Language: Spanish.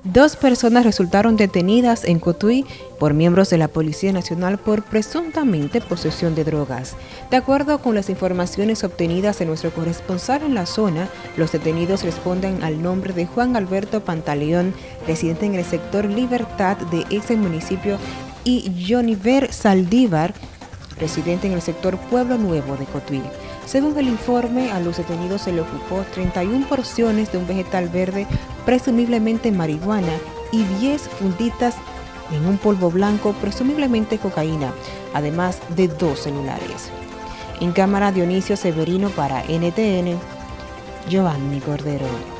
Dos personas resultaron detenidas en Cotuí por miembros de la Policía Nacional por presuntamente posesión de drogas. De acuerdo con las informaciones obtenidas de nuestro corresponsal en la zona, los detenidos responden al nombre de Juan Alberto Pantaleón, residente en el sector Libertad de ese municipio, y Joniver Saldívar, residente en el sector Pueblo Nuevo de Cotuí. Según el informe, a los detenidos se le ocupó 31 porciones de un vegetal verde, presumiblemente marihuana, y 10 funditas en un polvo blanco, presumiblemente cocaína, además de 2 celulares. En cámara, Dionisio Severino para NTN, Giovanni Cordero.